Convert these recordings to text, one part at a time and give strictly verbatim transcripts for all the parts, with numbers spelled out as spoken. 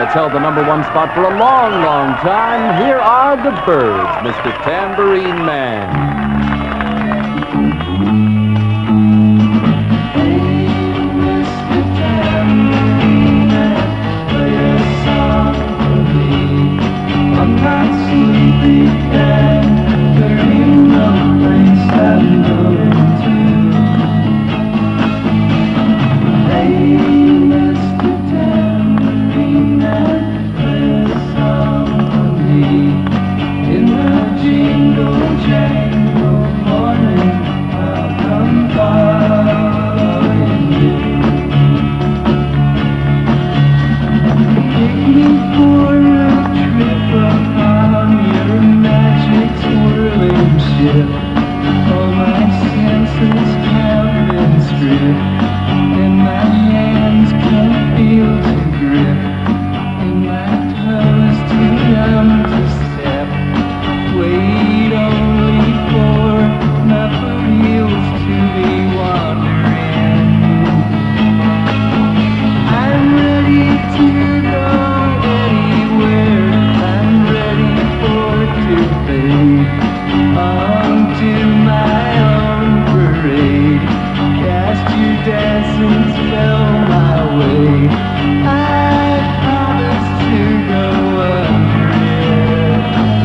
that's held the number one spot for a long, long time. Here are the Byrds, Mister Tambourine Man. All my senses have been stripped, and my hands can't feel to grip, and my toes too numb to step. Wait only for my heels to be wandering. I'm ready to go anywhere. I'm ready for it to fade onto my own parade. Cast your dancing spell my way. I promise to go under it.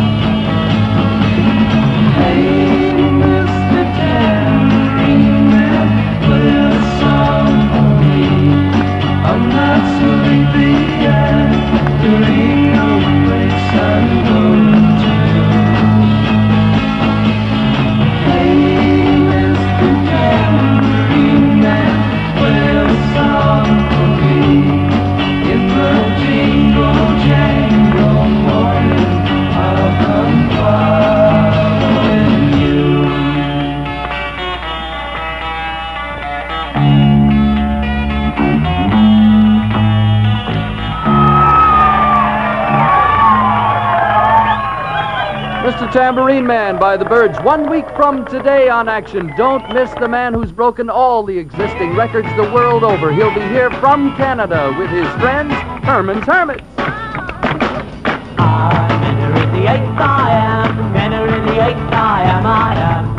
Hey, Mister Tambourine Man, play a song for me. I'm not sleepy yet. There ain't no place I'm going to. Mister Tambourine Man by the Byrds. One week from today on Action. Don't miss the man who's broken all the existing records the world over. He'll be here from Canada with his friends, Herman's Hermits. I'm enter in the eighth, I am. Enter in the eighth, I am, I am.